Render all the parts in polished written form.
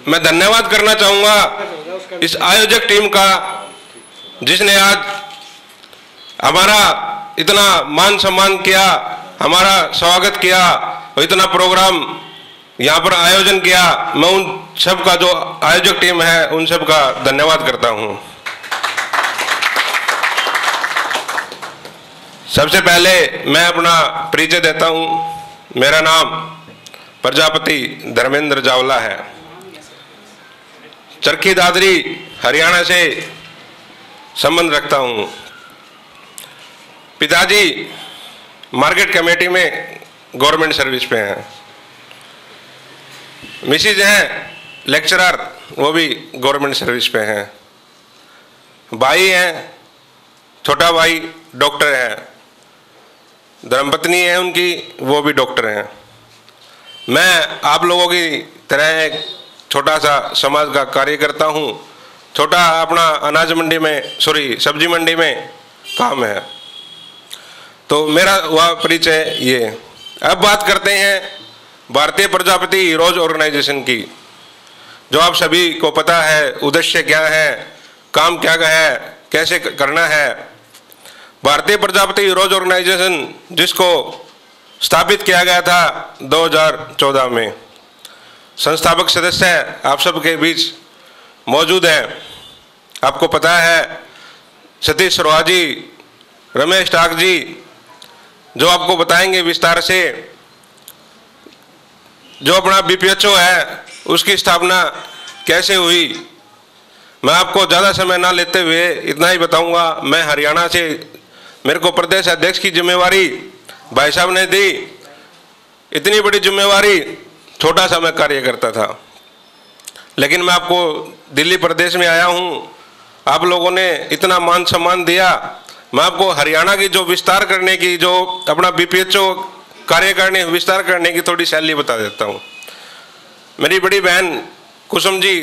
मैं धन्यवाद करना चाहूँगा इस आयोजक टीम का, जिसने आज हमारा इतना मान सम्मान किया, हमारा स्वागत किया और इतना प्रोग्राम यहाँ पर आयोजन किया। मैं उन सब का, जो आयोजक टीम है, उन सब का धन्यवाद करता हूँ। सबसे पहले मैं अपना परिचय देता हूँ। मेरा नाम प्रजापति धर्मेंद्र जावला है। चरखी दादरी हरियाणा से संबंध रखता हूँ। पिताजी मार्केट कमेटी में गवर्नमेंट सर्विस पे हैं। मिसिज हैं लेक्चरर, वो भी गवर्नमेंट सर्विस पे हैं। भाई हैं, छोटा भाई डॉक्टर है। धर्मपत्नी है उनकी, वो भी डॉक्टर हैं। मैं आप लोगों की तरह एक छोटा सा समाज का कार्य करता हूँ। छोटा अपना अनाज मंडी में, सब्जी मंडी में काम है। तो मेरा वह परिचय ये। अब बात करते हैं भारतीय प्रजापति हीरोज ऑर्गेनाइजेशन की। जो आप सभी को पता है उद्देश्य क्या है, काम क्या है, कैसे करना है। भारतीय प्रजापति हीरोज ऑर्गेनाइजेशन, जिसको स्थापित किया गया था 2014 में, संस्थापक सदस्य आप सबके बीच मौजूद हैं। आपको पता है सतीश सरवा जी, रमेश टाक जी, जो आपको बताएंगे विस्तार से। जो अपना BPHO है, उसकी स्थापना कैसे हुई। मैं आपको ज़्यादा समय ना लेते हुए इतना ही बताऊंगा। मैं हरियाणा से, मेरे को प्रदेश अध्यक्ष की जिम्मेवारी भाई साहब ने दी। इतनी बड़ी जिम्मेवारी, छोटा सा मैं कार्य करता था, लेकिन मैं आपको दिल्ली प्रदेश में आया हूँ। आप लोगों ने इतना मान सम्मान दिया। मैं आपको हरियाणा की जो विस्तार करने की, जो अपना BPHO कार्य करने, विस्तार करने की थोड़ी शैली बता देता हूँ। मेरी बड़ी बहन कुसुम जी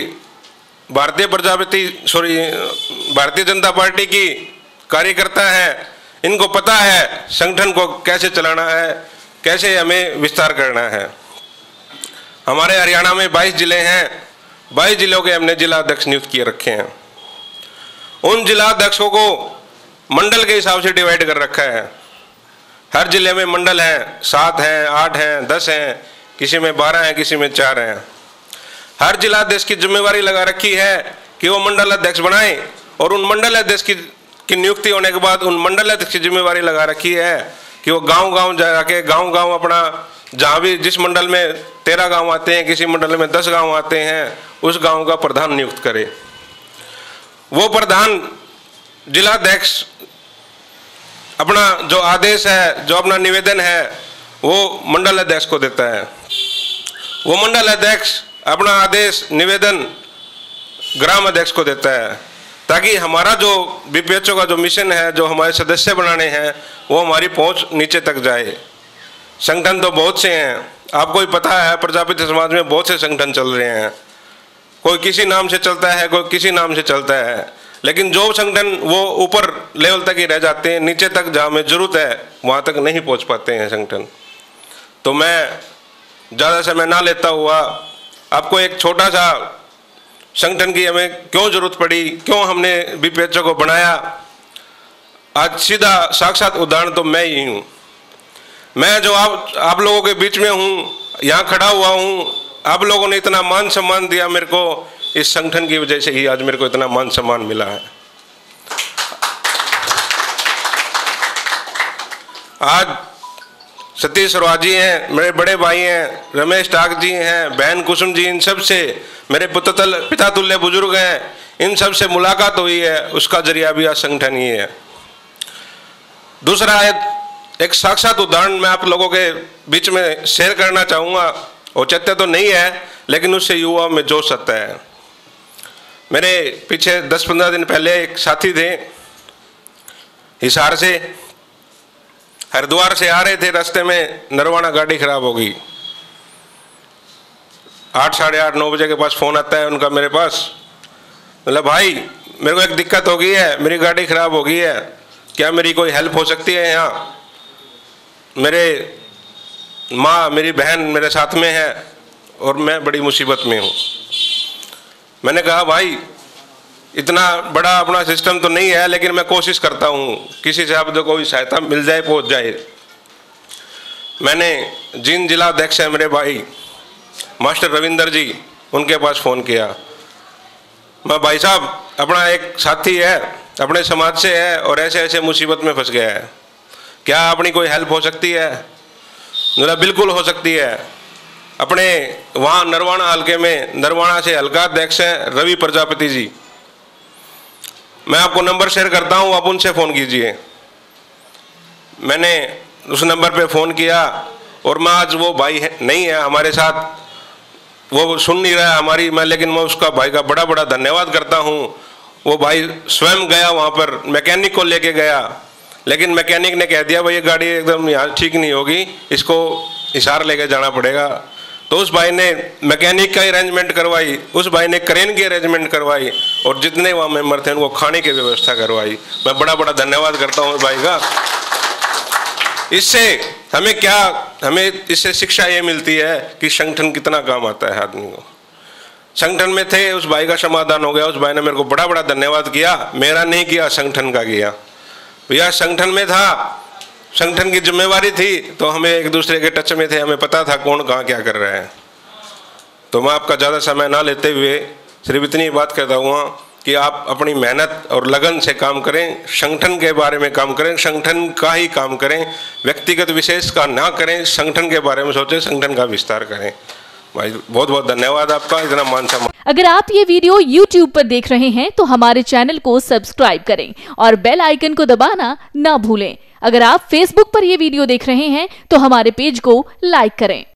भारतीय जनता पार्टी की कार्यकर्ता है। इनको पता है संगठन को कैसे चलाना है, कैसे हमें विस्तार करना है। हमारे हरियाणा में 22 जिले हैं। 22 जिलों के हमने जिला अध्यक्ष नियुक्त किए रखे हैं। उन जिला अध्यक्षों को मंडल के हिसाब से डिवाइड कर रखा है। हर जिले में मंडल हैं, 7 हैं, 8 हैं, 10 हैं, किसी में 12 हैं, किसी में 4 हैं। हर जिला अध्यक्ष की जिम्मेवारी लगा रखी है कि वो मंडल अध्यक्ष बनाए, और उन मंडल अध्यक्ष की नियुक्ति होने के बाद उन मंडल अध्यक्ष की जिम्मेवारी लगा रखी है कि वो गांव-गांव जाके, गांव-गांव अपना, जहाँ भी जिस मंडल में 13 गांव आते हैं, किसी मंडल में 10 गांव आते हैं, उस गांव का प्रधान नियुक्त करे। वो प्रधान जिलाध्यक्ष अपना जो आदेश है, जो अपना निवेदन है, वो मंडल अध्यक्ष को देता है। वो मंडल अध्यक्ष अपना आदेश, निवेदन ग्राम अध्यक्ष को देता है, ताकि हमारा जो BPHO का जो मिशन है, जो हमारे सदस्य बनाने हैं, वो हमारी पहुंच नीचे तक जाए। संगठन तो बहुत से हैं, आपको ही पता है प्रजापति समाज में बहुत से संगठन चल रहे हैं। कोई किसी नाम से चलता है, कोई किसी नाम से चलता है, लेकिन जो संगठन वो ऊपर लेवल तक ही रह जाते हैं, नीचे तक जहाँ हमें जरूरत है वहाँ तक नहीं पहुँच पाते हैं संगठन। तो मैं ज़्यादा समय ना लेता हुआ आपको एक छोटा सा संगठन की हमें क्यों जरूरत पड़ी, क्यों हमने BPHO को बनाया, आज सीधा साक्षात उदाहरण तो मैं ही हूँ। मैं जो आप लोगों के बीच में हूँ, यहाँ खड़ा हुआ हूँ, आप लोगों ने इतना मान सम्मान दिया मेरे को, इस संगठन की वजह से ही आज मेरे को इतना मान सम्मान मिला है। आज सतीश सरवा जी हैं, मेरे बड़े भाई हैं, रमेश टाक जी हैं, बहन कुसुम जी, इन सब से मेरे पिता तुल्य बुजुर्ग हैं, इन सब से मुलाकात हुई है, उसका जरिया भी आज संगठन ही है। दूसरा एक साक्षात उदाहरण मैं आप लोगों के बीच में शेयर करना चाहूँगा। औचित्य तो नहीं है, लेकिन उससे युवा में जोश आता है। मेरे पीछे 10-15 दिन पहले एक साथी थे, हिसार से, हरिद्वार से आ रहे थे, रास्ते में नरवाना गाड़ी खराब हो गई। 8, साढ़े 8, 9 बजे के पास फ़ोन आता है उनका मेरे पास। मतलब भाई मेरे को एक दिक्कत हो गई है, मेरी गाड़ी खराब हो गई है, क्या मेरी कोई हेल्प हो सकती है यहाँ? मेरे माँ, मेरी बहन मेरे साथ में है और मैं बड़ी मुसीबत में हूँ। मैंने कहा भाई इतना बड़ा अपना सिस्टम तो नहीं है, लेकिन मैं कोशिश करता हूँ किसी से आपको कोई सहायता मिल जाए, पहुँच जाए। मैंने जिन जिला अध्यक्ष हैं मेरे भाई मास्टर रविंदर जी, उनके पास फ़ोन किया। मैं भाई साहब अपना एक साथी है, अपने समाज से है और ऐसे ऐसे मुसीबत में फंस गया है, क्या अपनी कोई हेल्प हो सकती है? मेरा बिल्कुल हो सकती है। अपने वहाँ नरवाना हल्के में नरवाना से हल्का अध्यक्ष हैं रवि प्रजापति जी, मैं आपको नंबर शेयर करता हूँ, आप उनसे फ़ोन कीजिए। मैंने उस नंबर पे फ़ोन किया और मैं आज वो भाई नहीं है हमारे साथ, वो सुन नहीं रहा है हमारी, लेकिन मैं उसका भाई का बड़ा बड़ा धन्यवाद करता हूँ। वो भाई स्वयं गया वहाँ पर, मैकेनिक को लेके गया, लेकिन मैकेनिक ने कह दिया भाई ये गाड़ी एकदम यहाँ ठीक नहीं होगी, इसको हिसार लेके जाना पड़ेगा। तो उस भाई ने मैकेनिक का अरेंजमेंट करवाई, उस भाई ने क्रेन की अरेंजमेंट करवाई और जितने वहाँ मेंबर थे उनको खाने की व्यवस्था करवाई। मैं बड़ा बड़ा धन्यवाद करता हूँ भाई का। इससे हमें इससे शिक्षा ये मिलती है कि संगठन कितना काम आता है आदमी को। संगठन में थे, उस भाई का समाधान हो गया, उस भाई ने मेरे को बड़ा बड़ा धन्यवाद किया, मेरा नहीं किया, संगठन का किया। भैया संगठन में था, संगठन की जिम्मेवारी थी, तो हमें एक दूसरे के टच में थे, हमें पता था कौन कहाँ क्या कर रहा है। तो मैं आपका ज़्यादा समय ना लेते हुए सिर्फ इतनी बात कहता हुआ कि आप अपनी मेहनत और लगन से काम करें, संगठन के बारे में काम करें, संगठन का ही काम करें, व्यक्तिगत विशेष का ना करें, संगठन के बारे में सोचें, संगठन का विस्तार करें। भाई बहुत बहुत धन्यवाद आपका, इतना मान सम्मान। अगर आप ये वीडियो YouTube पर देख रहे हैं तो हमारे चैनल को सब्सक्राइब करें और बेल आइकन को दबाना ना भूलें। अगर आप Facebook पर ये वीडियो देख रहे हैं तो हमारे पेज को लाइक करें।